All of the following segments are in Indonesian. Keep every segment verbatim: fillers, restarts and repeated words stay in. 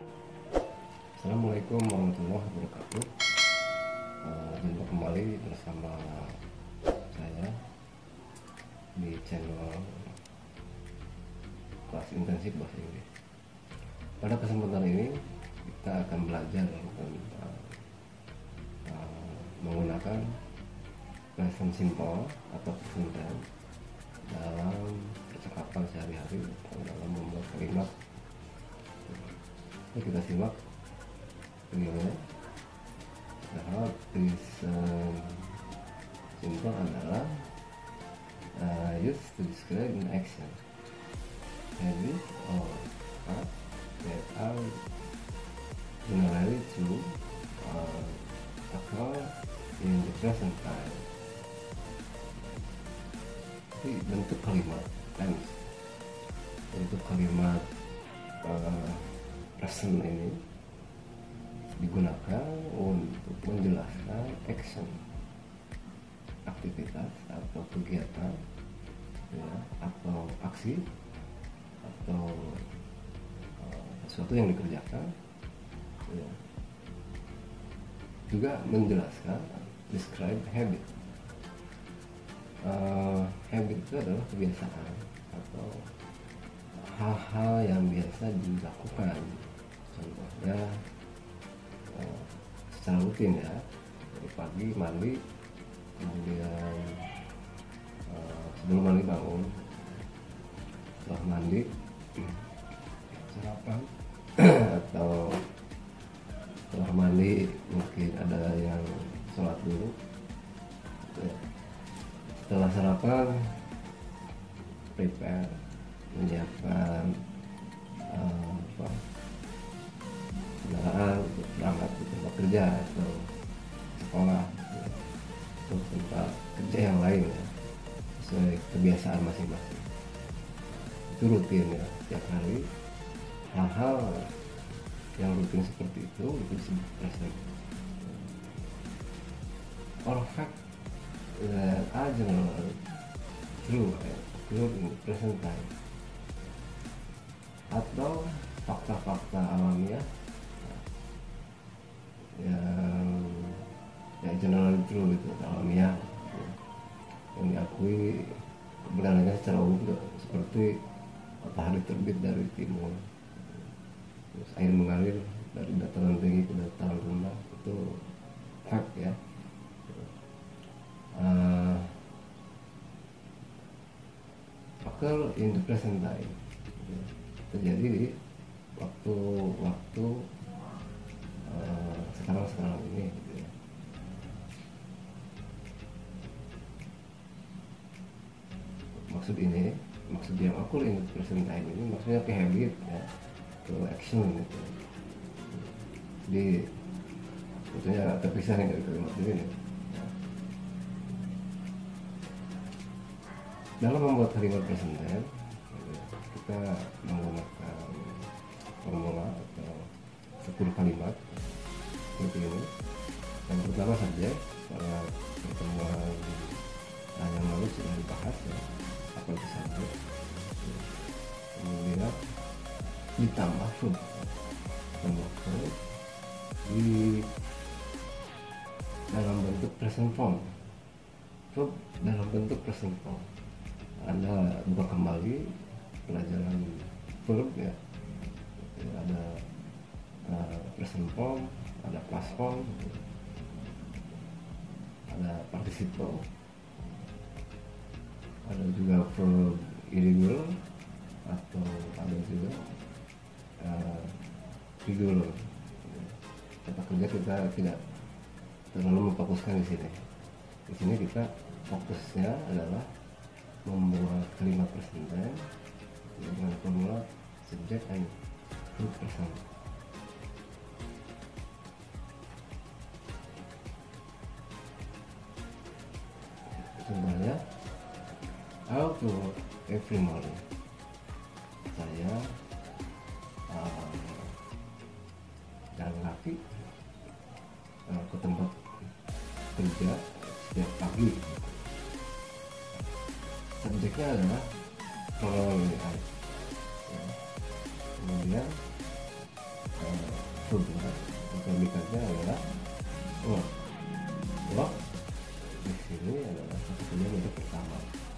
Assalamualaikum warahmatullahi wabarakatuh. Uh, jumpa kembali bersama saya di channel kelas intensif bahasa Inggris. Pada kesempatan ini kita akan belajar tentang uh, menggunakan present simple atau present tense dalam percakapan sehari-hari dalam membuat kalimat. Ini kita simak videonya. Nah, present simple adalah uh, used to describe an action, habit, or act that are generally true or occur in the present time. Jadi bentuk kalimat tense, bentuk kalimat uh, present ini digunakan untuk menjelaskan action, aktivitas atau kegiatan, ya, atau aksi atau uh, sesuatu yang dikerjakan, ya. Juga menjelaskan describe habit. Uh, habit itu adalah kebiasaan atau hal-hal yang biasa dilakukan, contohnya uh, secara rutin, ya, dari pagi mandi, kemudian uh, sebelum mandi bangun, setelah mandi sarapan atau setelah mandi mungkin ada yang sholat dulu, ya. Setelah sarapan prepare, menyiapkan uh, apa, kendaraan untuk berangkat ke tempat kerja atau sekolah, ya, atau tempat kerja yang lain, ya, sesuai kebiasaan masing-masing. Itu rutin, ya, setiap hari. Hal-hal yang rutin seperti itu itu disebut present. Or fact that are generally true occur in the present time, atau fakta-fakta alamiah yang ya generally true itu alamiah, ya, yang diakui kebenarannya secara umum, seperti matahari terbit dari timur, terus air mengalir dari dataran tinggi ke dataran rendah, itu fact, ya. Uh, occur in the present time, ya, terjadi di waktu-waktu uh, sekarang-sekarang ini, gitu, ya. Maksud ini, maksud yang occur in the present time ini maksudnya ke habit, ya, ke action, gitu. Jadi sebetulnya terpisah nih dari kalimat ini, nih. Dalam membuat kalimat present tense, kita menggunakan formula atau struktur kalimat seperti ini. Yang pertama saja, pada pertemuan yang lalu sudah dibahas, ya, apa itu subjek. Kemudian ditambah verb, tambah verb di dalam bentuk present form, verb dalam bentuk present form. Anda buka kembali pelajaran verb, ya, ya, ada uh, present form, ada past form, ada participle, ada juga verb irregular, atau ada juga uh, regular. Kata kerja kita tidak terlalu memfokuskan di sini. Di sini kita fokusnya adalah membuat kalimat present tense dengan formula subject and verb present. Contohnya, I'll to work every morning. Saya uh, jalan kaki uh, ke tempat kerja setiap pagi. Subjeknya adalah pronoun I, ya. Kemudian uh, verbnya, predikatnya adalah lock. Lock di sini adalah kata kerja bentuk pertama.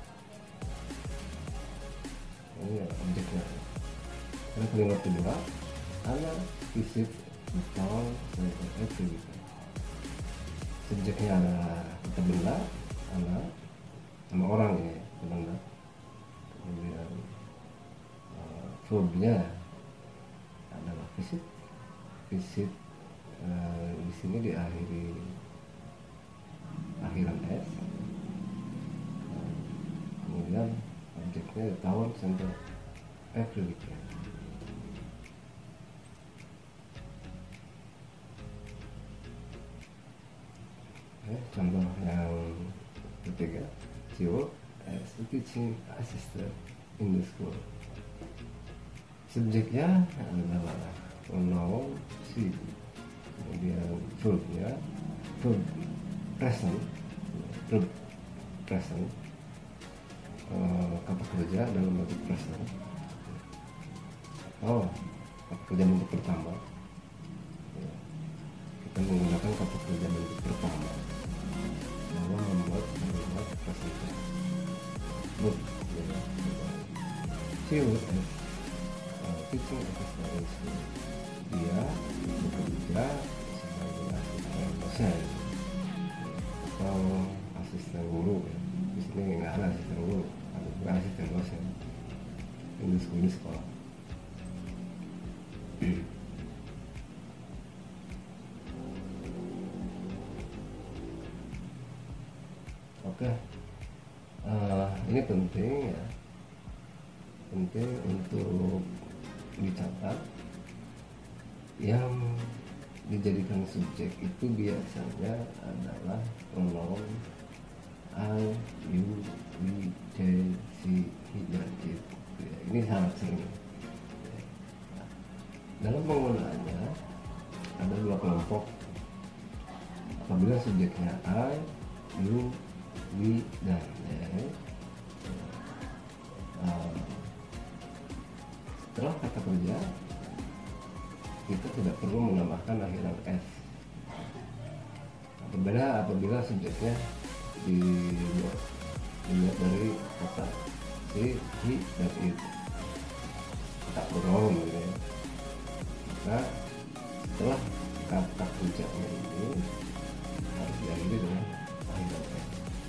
Ini adalah objeknya. Karena kalimat kedua, Ana visit the town center every weekend. Subjeknya adalah kata benda, Ana, sama orang ini, kata benda. Kemudian uh, verbnya adalah visit. Visit uh, di sini diakhiri akhiran s. Uh, kemudian objeknya the town center every weekend. Oke, contoh yang ketiga, she worked as a teaching assistant in the school. Subjeknya adalah pronoun she, kemudian verbnya verb present, verb present, uh, kata kerja dalam bentuk present. Oh, kata kerja bentuk pertama. Ya, kita menggunakan kata kerja bentuk pertama dalam membuat kalimat present tense. Work, ya, she worked as uh, teaching assistant in school. Dia bekerja sebagai asisten dosen atau asisten guru. Ya. Di sini nggak ada asisten guru, ada asisten dosen. Ini sekolah di sekolah. Oke, uh, ini penting ya, penting untuk dicatat. Yang dijadikan subjek itu biasanya adalah pronoun I, you, we, they, she, he, dan it. Ya, ini sangat sering. Nah, dalam penggunaannya ada dua kelompok. Apabila subjeknya I, you, we, dan they, uh, setelah kata kerja kita tidak perlu menambahkan akhiran s. Berbeda apabila subjeknya dilihat dari kata she, he, dan it, kata pronoun gitu ya. Maka setelah kata kerjanya ini harus diakhiri dengan akhiran s.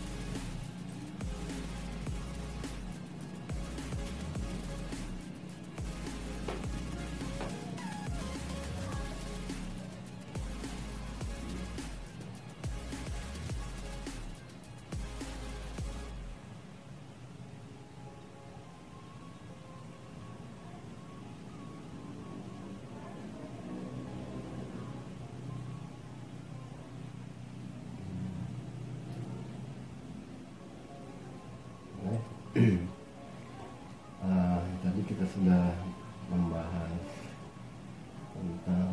uh, tadi kita sudah membahas tentang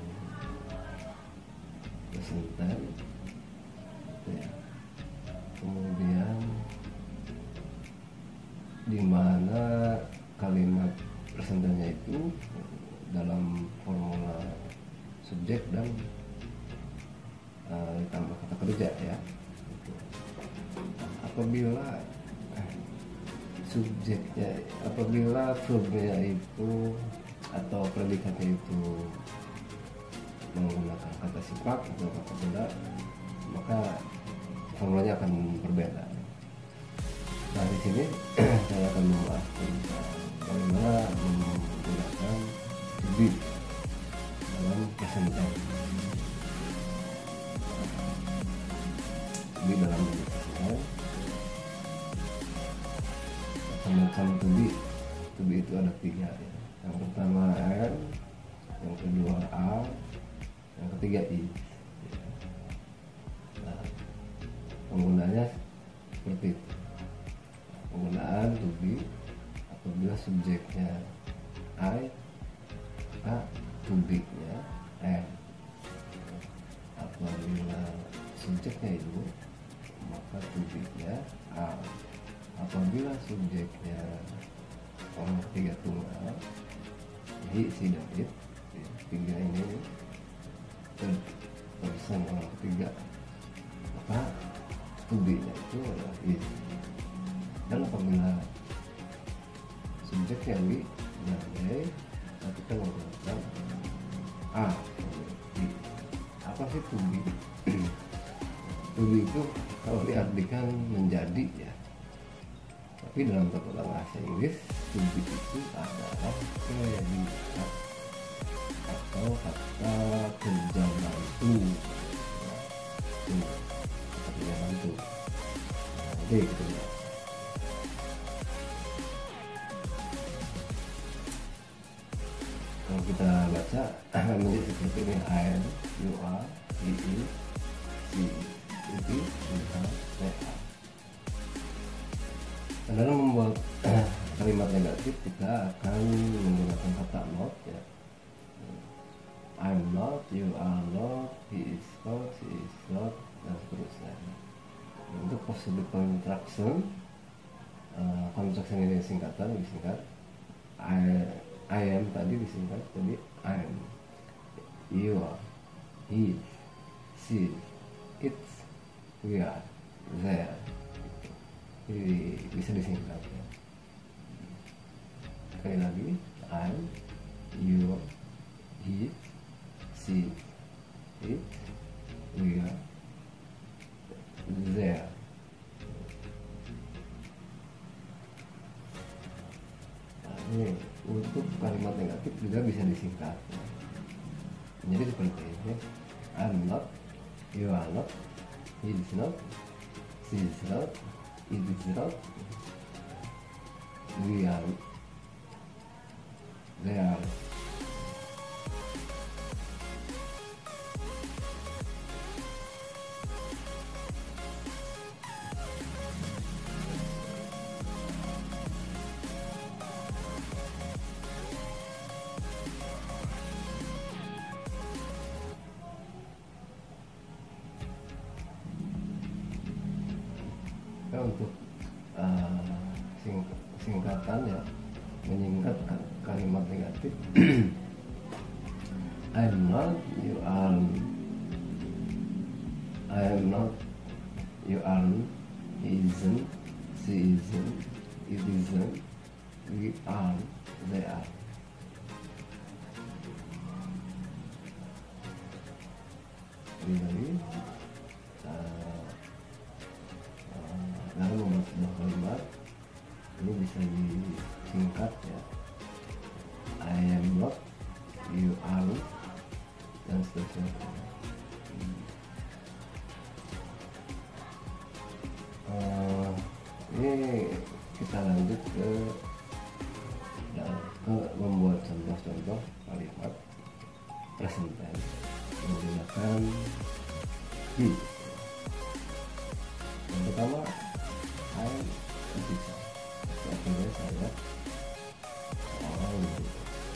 present tense ya. Kemudian di mana kalimat present tense itu dalam formula subjek dan uh, ditambah kata kerja ya. Apabila subjeknya, apabila verbnya itu atau predikatnya itu menggunakan kata sifat atau kata benda, maka formulanya akan berbeda. Nah di sini saya akan membahas tentang bagaimana menggunakan to be dalam present tense. To be dalam present tense. Macam to be, to be itu ada tiga ya. Yang pertama am, yang kedua are, yang ketiga is. Nah, penggunaannya seperti itu. Penggunaan to be apabila subjeknya I, a, to be nya am. Apabila subjeknya itu, maka to be nya are. Apabila subjeknya orang ketiga tunggal, he, she, dan it, tiga ini third person orang ketiga, maka to be-nya itu adalah is. Dan apabila subjek yang we dan they, kita menggunakan a. Be. Apa sih to be? To be itu kalau diartikan menjadi ya, tapi dalam tata bahasa Inggris to be itu adalah predikat atau kata kerja bantu ya, kerja bantu. Nah, jadi gitu ya. Kalau kita baca menjadi seperti ini: I am, you are, he is, she is, it is, we are, they are. Dan dalam membuat kalimat negatif kita akan menggunakan kata not ya. I'm not, you are not, he is not, she is not, dan seterusnya. Untuk positive contraction, uh, contraction ini singkatan, disingkat I, I am tadi disingkat jadi I am, you are, he, she, it, we are, they are. Jadi bisa disingkat ya. Sekali lagi, I, you, he, she, it, we are, there. Nah, ini untuk kalimat negatif juga bisa disingkat ya. Jadi seperti ini: I'm not, you are not, he is not, she is not, it is not, we are, they are. Untuk uh, sing singkatan ya, menyingkat kalimat negatif I'm not, you are, I am not, you aren't, he isn't, she isn't, it isn't, we are, they are. Jadi uh, dalam membuat sebuah kalimat ini bisa disingkat ya: I am not, you are, dan seterusnya. Uh, ini kita lanjut ke ya, ke membuat contoh-contoh kalimat present tense menggunakan be. Yang pertama, I am a teacher. Artinya saya seorang guru.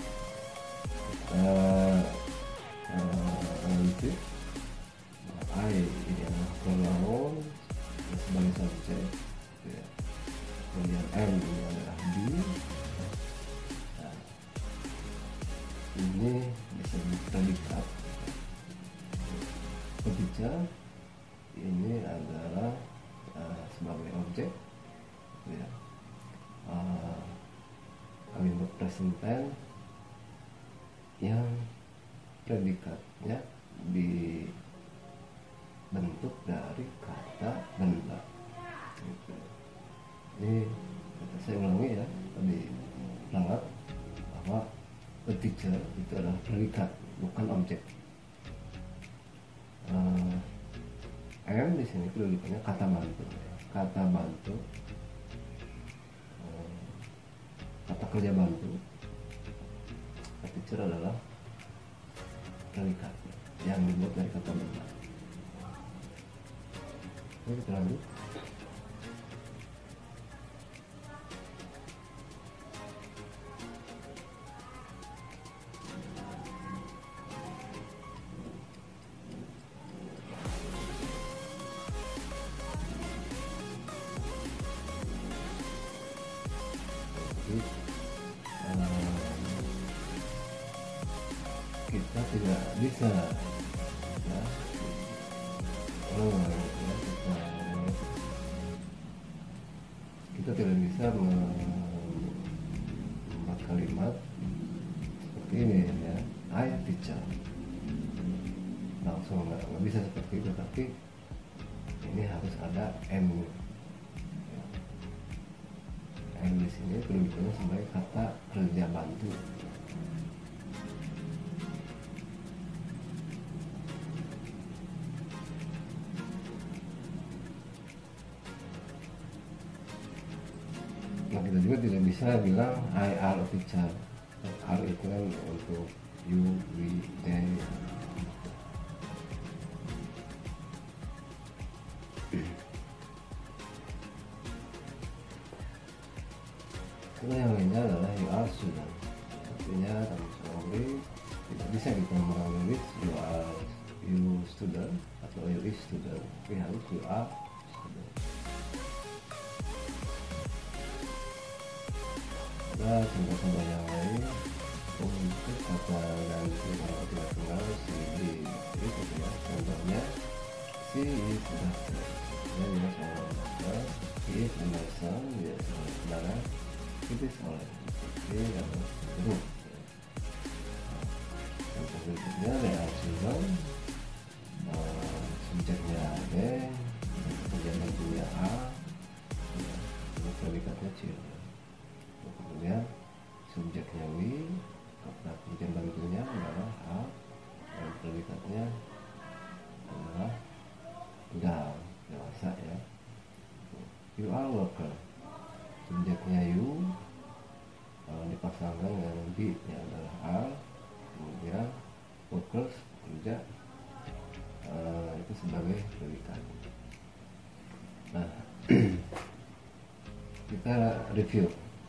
Uh, uh, analisis. I ini adalah pronoun sebagai subjek. Ya. Kemudian am ini adalah be. Nah, ini disebut predikat. Teacher ini adalah uh, sebagai objek ya. uh, kalimat present tense yang predikatnya dibentuk dari kata benda gitu. Ini saya ulangi ya, tadi sangat bahwa a teacher itu adalah predikat, bukan objek. Uh, am di sini predikannya kata bantu, kata bantu, uh, kata kerja bantu. Teacher adalah predikat yang dibuat dari kata benda. Oke, kita lanjut. Kita tidak bisa manual gitu ya. kita, kita tidak bisa membuat kalimat seperti ini ya, I teacher, langsung nggak nggak bisa seperti itu, tapi ini harus ada M. M di sini penunjukannya sebagai kata kerja bantu. Nah, kita juga tidak bisa bilang I are a teacher. R itu kan untuk you, we, they. Karena yang lainnya adalah you are student. Artinya dalam seorang tidak bisa kita menulis you are you student atau you is student, tapi harus you are student. Ada contoh-contoh yang lain untuk kata ganti kalau tidak tunggal si di itu ya. Contohnya si is doctor, dia juga seorang dokter. He is a mason, dia seorang saudara. It is oleh ini atau group. Contoh berikutnya they are children, subjeknya they, kemudian bantunya are, ini predikatnya children. Kemudian subjeknya we, kata kemudian bantunya adalah are, dan predikatnya adalah udah dewasa ya. You are worker, subjeknya you uh, dipasangkan dengan be yang adalah are, kemudian workers kerja uh, itu sebagai predikat. Nah, kita review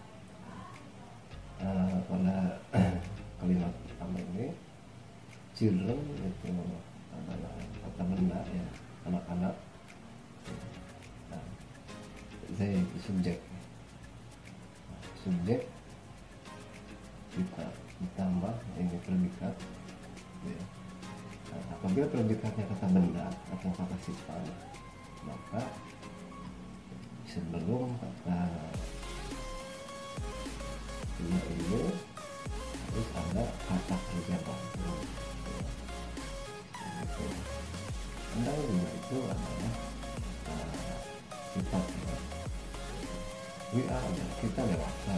uh, pada kalimat pertama ini. Children itu adalah kata benda ya, anak-anak. Nah, they itu subjek. Subjek kita ditambah ini predikat ya. Nah, apabila predikatnya kata benda atau kata sifat, maka sebelum kata benda ini harus ada kata kerja bantu ya. Gitu. Anda benda itu adalah uh, sifat ya. We are adalah kita dewasa.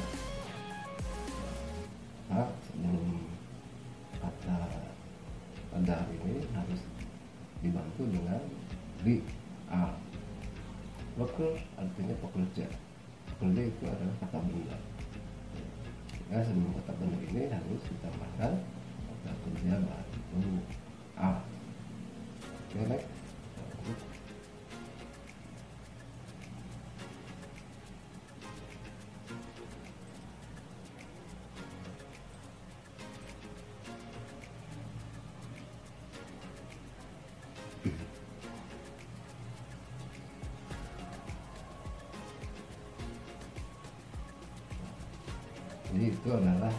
Nah, sebelum kata pada ini harus dibantu dengan we are. Worker artinya pekerja. Pekerja itu adalah kata benda. Nah, sebelum kata benda ini harus ditambahkan kata kerja bantu are. Oke, next. Jadi itu adalah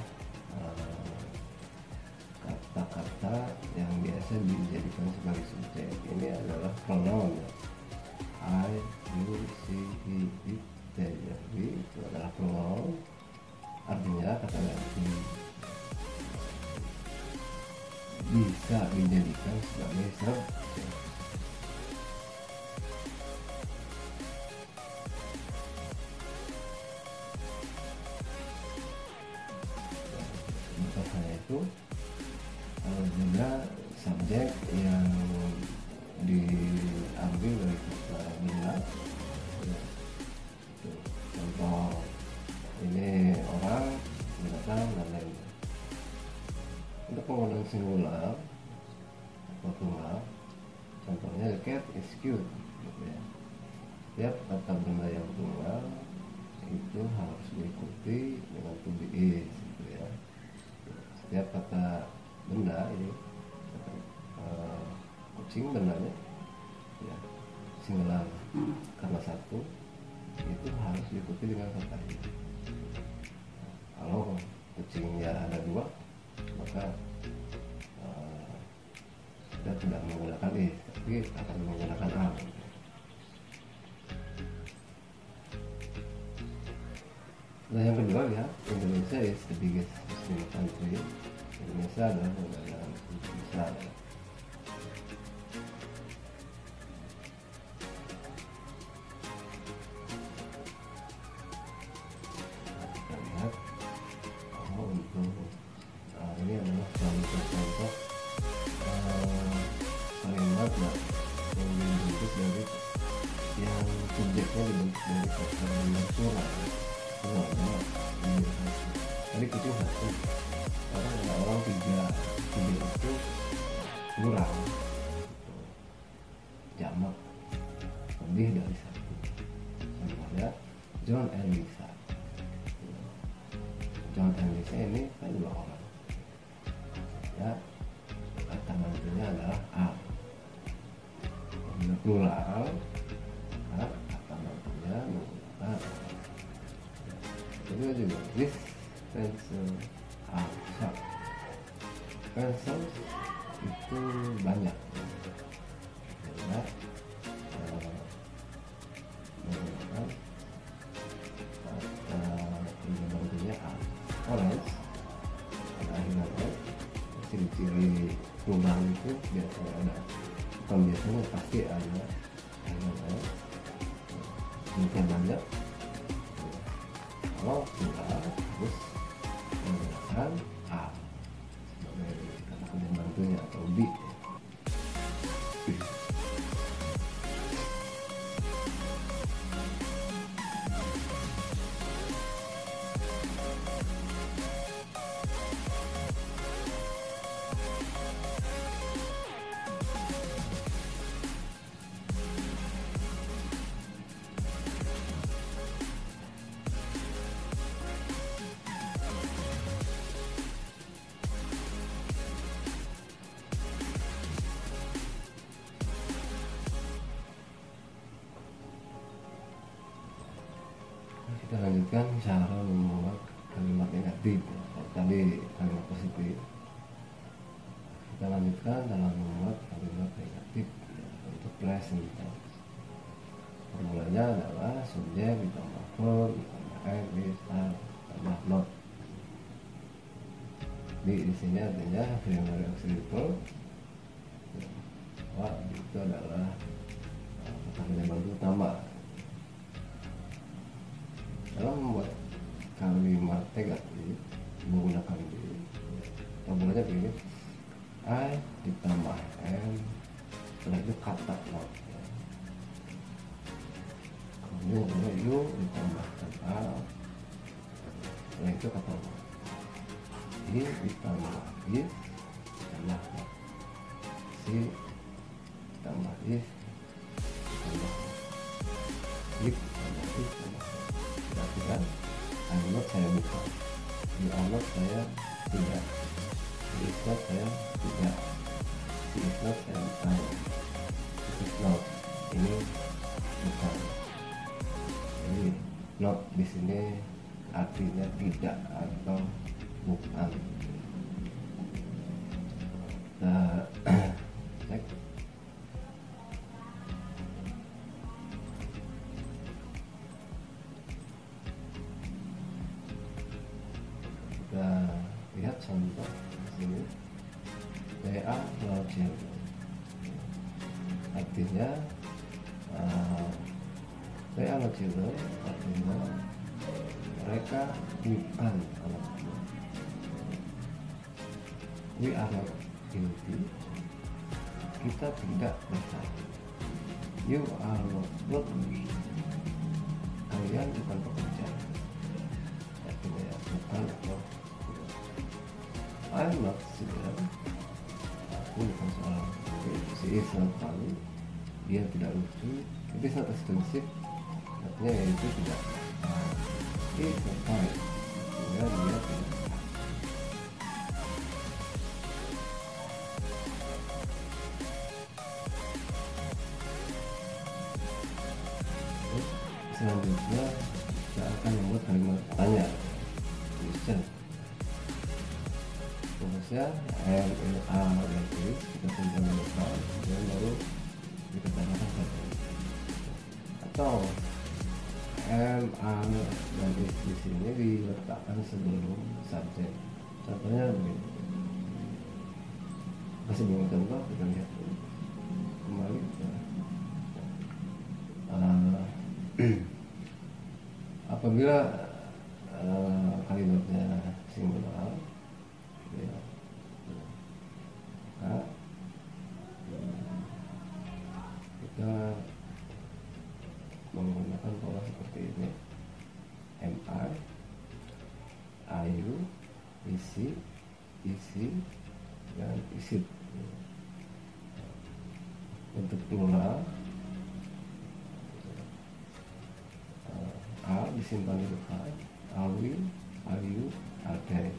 kata-kata uh, yang biasa dijadikan sebagai subjek. Ini adalah pronoun ya. I, you, she, he, it, they, we itu adalah pronoun. Artinya kata ganti bisa dijadikan sebagai subjek. Contohnya itu uh, juga subjek yang diambil dari kata benda ya. Contoh ini orang, binatang, dan lainnya. Untuk penggunaan singular atau tunggal, contohnya the cat is cute gitu ya. Setiap kata benda yang tunggal itu harus diikuti dengan to be is gitu ya. Setiap kata benda ini uh, kucing bendanya ya singular karena satu itu harus diikuti dengan kata ini. Kalau kucingnya ada dua maka uh, kita tidak menggunakan is. tapi akan menggunakan al. Nah yang kedua ya, Indonesia is the biggest Muslim country. Indonesia adalah negara Muslim besar. Kita lihat bahwa untuk uh, ini adalah contoh-contoh uh, kalimat nah, yang dibentuk dari yang subjeknya dibentuk dari kata natural. Tadi kucing satu, sekarang ada orang tiga, tiga itu kurang, jamak lebih dari satu. Contohnya John and Lisa. John and Lisa ini kan dua orang. Ya, kata mantunya adalah al. Bila plural, kata mantunya menggunakan al. Kedua juga this pencil are sharp. Pencil itu banyak ya, uh, menggunakan kata yang bantunya al. Orange ada akhirnya al. Ciri-ciri perubahan itu biasanya ada, bukan biasanya pasti ada akhirnya al. Mungkin banyak. Kalau kita harus menggunakan a sebagai kata pembantunya atau b. Kita lanjutkan cara membuat kalimat negatif. Tadi kalimat positif. Kita lanjutkan dalam membuat kalimat negatif untuk present tense. Formulanya adalah subjek ditambah verb ditambah am bisa tambah not. Di di sini artinya primary auxiliary verb. Wah, itu adalah kata penyebar utama. Dalam membuat kalimat negatif menggunakan be, formulanya begini: I ditambah am, setelah itu kata not. Kemudian you ditambahkan al, setelah itu kata not. He ditambah is ditambah not. She ditambah is ditambah not. It ditambah is ditambah not. Berarti kan I'm not saya bukan, you are not saya tidak, he is not saya tidak, she is not saya bukan, it is not ini bukan. Jadi not di sini artinya tidak atau bukan. Kita cek. Kita lihat contoh di sini. They are your children. Artinya uh, they are your children. Artinya mereka bukan anakmu. We are not guilty. Kita tidak bersalah. You are not working. Kalian bukan pekerja. Artinya ya, bukan atau I'm not student. Aku bukan seorang murid. She is not funny. Dia tidak lucu. It is not expensive. Artinya ya itu tidak. Uh, he is not kind. Artinya dia tidak. Selanjutnya kita akan membuat kalimat tanya. Question. Fokusnya M, N, A, dan I kita simpan dulu, kemudian baru dikatakan saja. Atau M, A, dan is di sini diletakkan sebelum subjek. Contohnya begini. Masih belum contoh, kita lihat dulu. Kembali ke uh, apabila uh, kalimatnya singular, ya, maka kita menggunakan pola seperti ini: M I, ayu, isi, isi, dan isit. Untuk plural, uh, A disimpan di depan, awi, ayu, ade.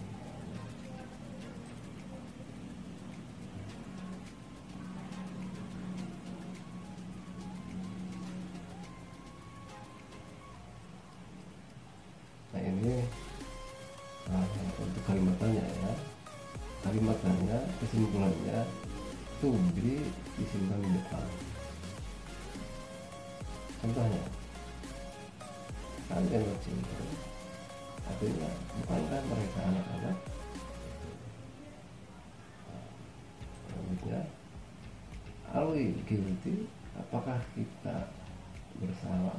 Nah ini uh, untuk kalimat tanya ya. Kalimat tanya, kesimpulannya to be disimpan di depan. Contohnya, kalian bercinta, artinya bukankah mereka anak-anak? Selanjutnya, are we guilty? Apakah kita bersalah?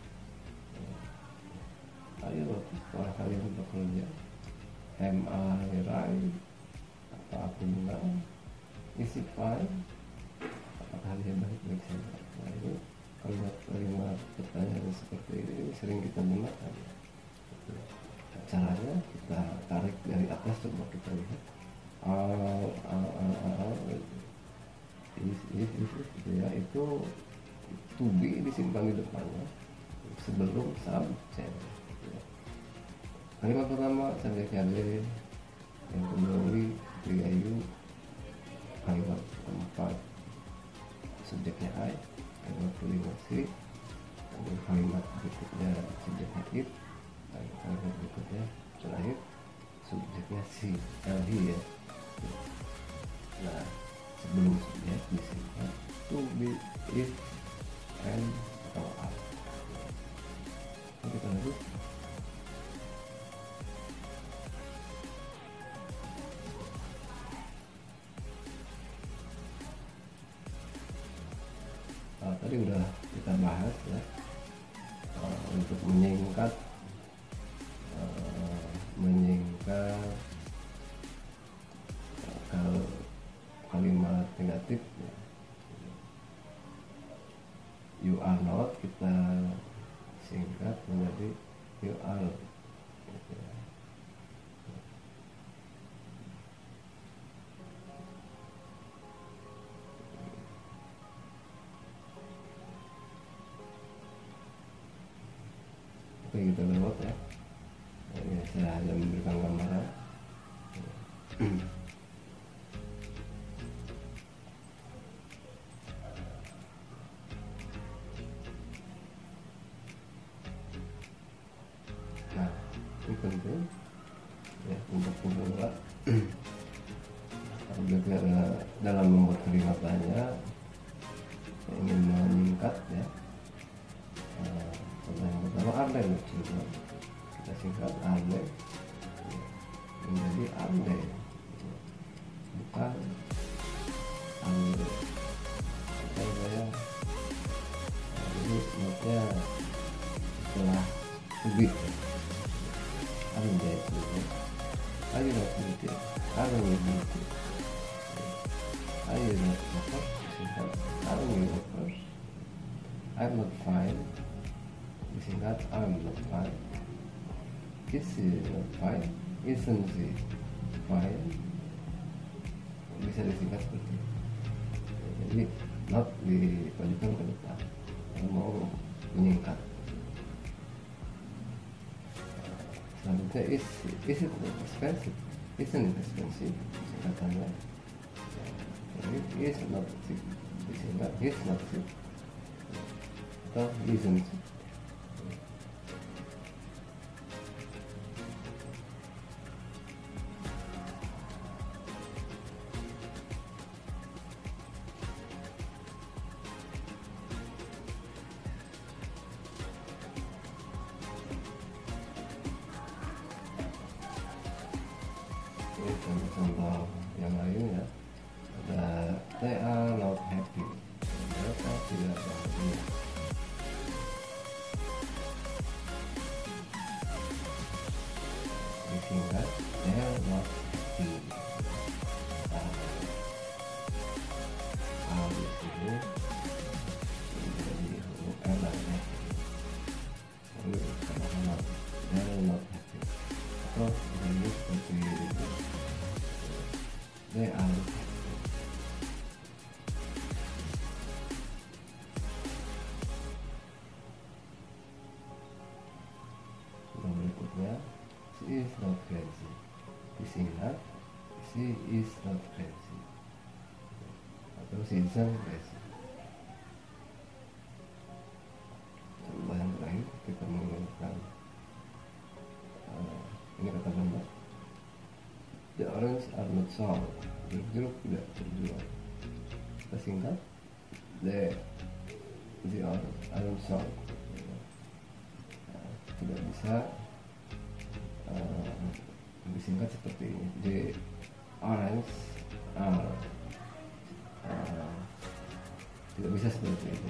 Ayo, setelah kalian bekerja, am I right? Apa aku benar? Is it fine? Apakah dia baik-baik saja? Nah ini kalimat-kalimat pertanyaan seperti ini sering kita gunakan. Caranya kita tarik dari atas, coba kita lihat. Al, al, al, al, is, is, is, is, gitu ya. Itu to be disimpan di depannya sebelum subjek. Kalimat pertama subjeknya be, yang kedua we, ayu. Kalimat keempat subjeknya I, kalimat kelima si, dan kalimat berikutnya subjeknya it, dan kalimat berikutnya terakhir subjeknya si, L ya. Nah sebelum subjek disimpan to be, if, and, atau are. Kita lanjut. Uh, tadi udah kita bahas ya, uh, untuk menyingkat uh, menyingkat uh, kalau kalimat negatif ya. You are not kita singkat menjadi you are gitu ya. Oke, kita lewat ya. Ini saya hanya memberikan gambaran. Nah, ini penting ya untuk pemula. Apabila dalam membuat kalimat tanya ingin menyingkat ya. Contoh yang pertama are they children, kita singkat are they menjadi are they, bukan are they. Contoh saya ini maksudnya setelah lebih are they children, are you not beauty, are you beauty, are you not workers, singkat are you workers, I'm not fine, disingkat I'm not fine, is she not fine, isn't she fine, bisa disingkat seperti itu. Jadi not dipajukan ke depan kalau mau menyingkat. Selanjutnya is, is it expensive, isn't it expensive, singkatannya it is not cheap, disingkat is not cheap atau isn't cheap. Ini contoh-contoh yang lain ya, ada they are not happy, mereka tidak bahagia. Disingkat, they are not happy. Hal di sini menjadi huruf L dan F. Lalu sama-sama they are not happy. Atau ini seperti itu, they are happy. Yang berikutnya, she is not crazy. Disingkat, she is not crazy atau she isn't crazy. Contoh yang terakhir kita menggunakan uh, ini kata gambar, the orange are not sour. Jeruk tidak terjual. Kita singkat, the the orange are not sour. Uh, tidak bisa uh, disingkat seperti ini, the orange are uh, tidak bisa seperti itu.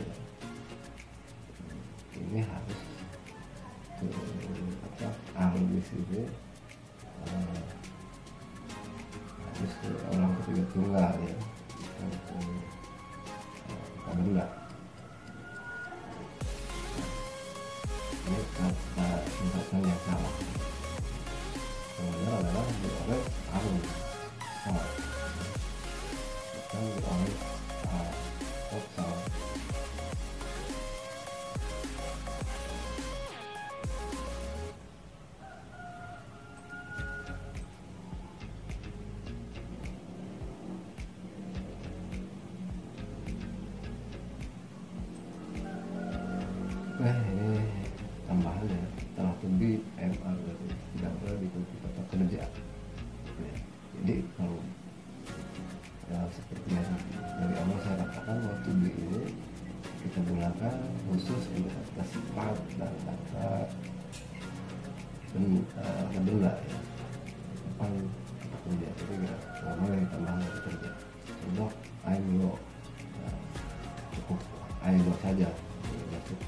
Ini harus ke apa al di sini uh, harus ke orang ketiga tunggal ya, bukan ke uh, kata benda. Ini kata singkatan yang salah. Yang benar adalah the orange are sour, bukan the orange are not sour. Nah ini tambahan ya, telah to be M R berarti tidak boleh diikuti kata kerja ya. Jadi kalau ya, seperti yang dari awal saya katakan, bahwa to be ini kita gunakan khusus untuk kata sifat dan kata uh, benda ya, bukan kata kerja. Jadi nggak boleh ditambah kata kerja. Contoh I'm lo, nah, cukup I lo saja, sudah cukup.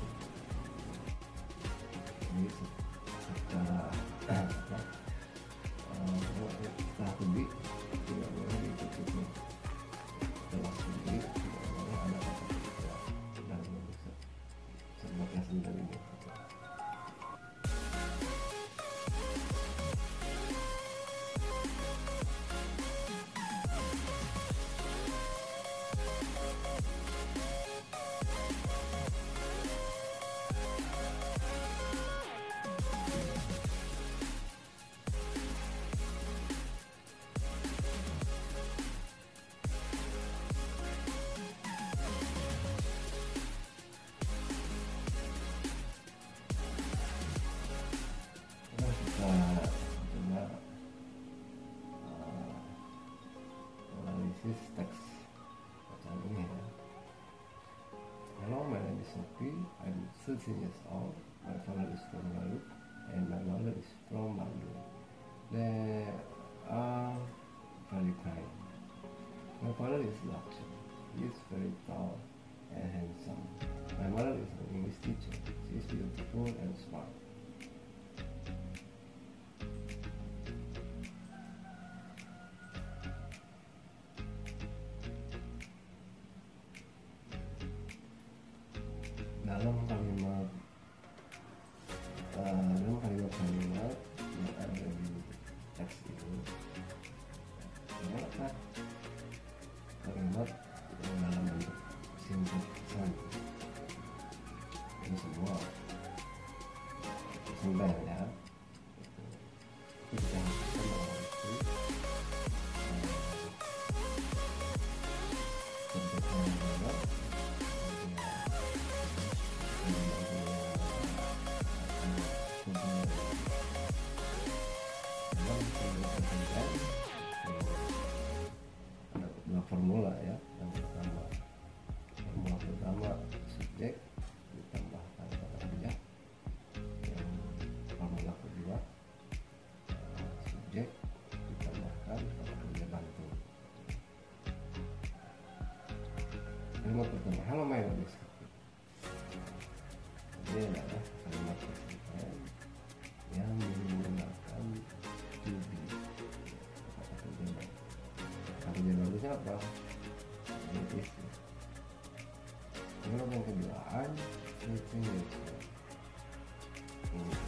Ini secara apa setelah to be tidak boleh diikuti setelah to be tidak boleh ada kata kerja dan bisa sebagai sendiri ini. Teks bacaan ini ya. Hello, my name is Sophie. I'm thirteen years old. My father is from Garut and my mother is from Bandung. They are very kind. My father is Lakshmi. He is very tall and handsome. My mother is an English teacher. She is beautiful and smart. Dalam kalimat uh, dalam kalimat-kalimat yang ada di teks itu, terdapat kalimat yang dalam bentuk simple pesan. Ini semua simple ya. Itu kita harus bahwa itu bentuknya adalah ada formula ya. Yang pertama, formula pertama subjek ditambahkan kata kerja. Yang formula kedua subjek ditambahkan Kalimat pertama, halo my love sakit. Ini adalah kalimat percintaan yang menggunakan to be, kata kerja baik. Kata kerja bagusnya apa? It is. Kalau yang kedua, I'm switching nature.